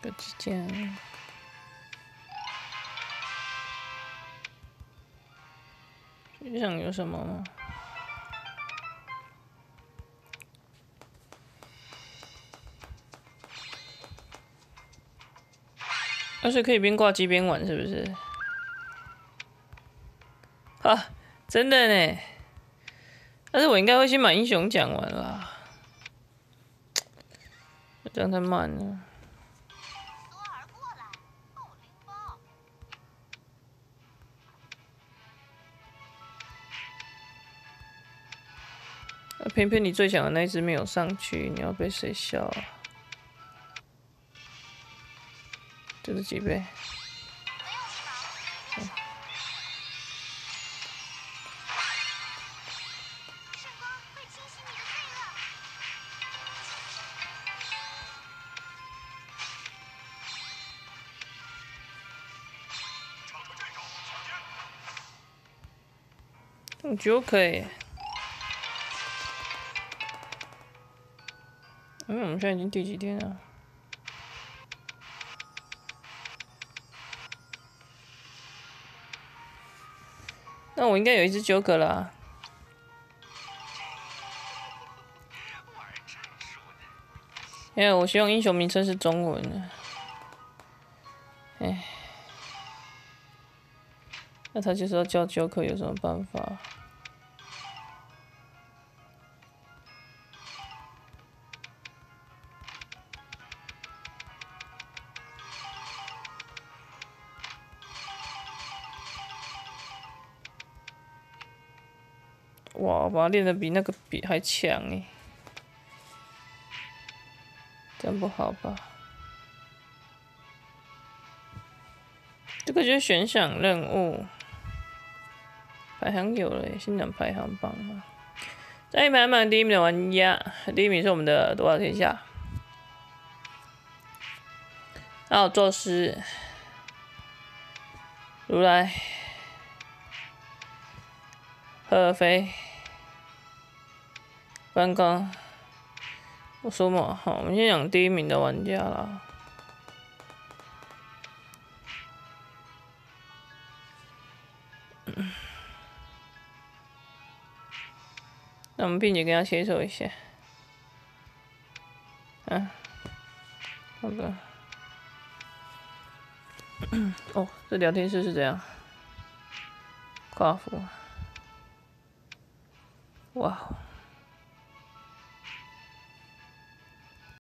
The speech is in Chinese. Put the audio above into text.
有几件？学长有什么吗？而且可以边挂机边玩，是不是？啊，真的呢。但是我应该会先把英雄讲完啦，这样太慢了。偏偏你最强的那一只没有上去，你要被谁笑啊？这是几倍？我觉得可以。因为我们现在已经第几天了？那我应该有一只Joker啦。因为我希望英雄名称是中文的。哎，那他就是要叫Joker，有什么办法？哇，我把它练得比那个比还强哎，这样不好吧？这个就是悬赏任务，排行有了耶，先讲排行榜嘛。在排行榜第一名的玩家，第一名是我们的多少天下，还有宙斯、如来、赫尔菲、关公。我说嘛，好，我们先讲第一名的玩家啦。那我们并且跟他切磋一下。啊，好的。哦，这聊天室是这样。挂服。哇。